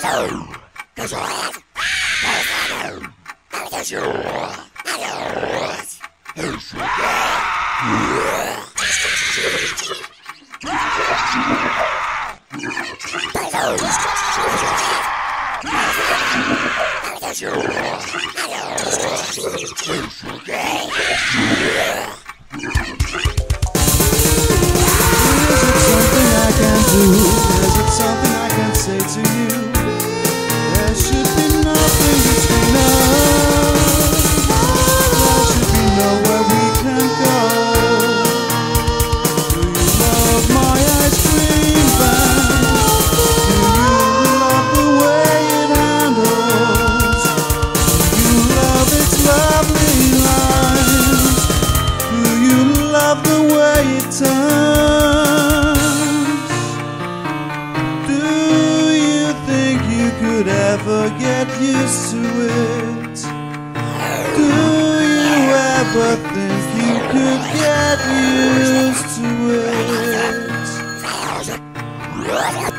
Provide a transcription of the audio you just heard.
Is it something I can say to you? There should be nothing between us. There should be nowhere we can go. Do you love my ice cream van? Do you love the way it handles? Do you love its lovely lines? Do you love the way it turns? Could ever get used to it? Do you ever think you could get used to it?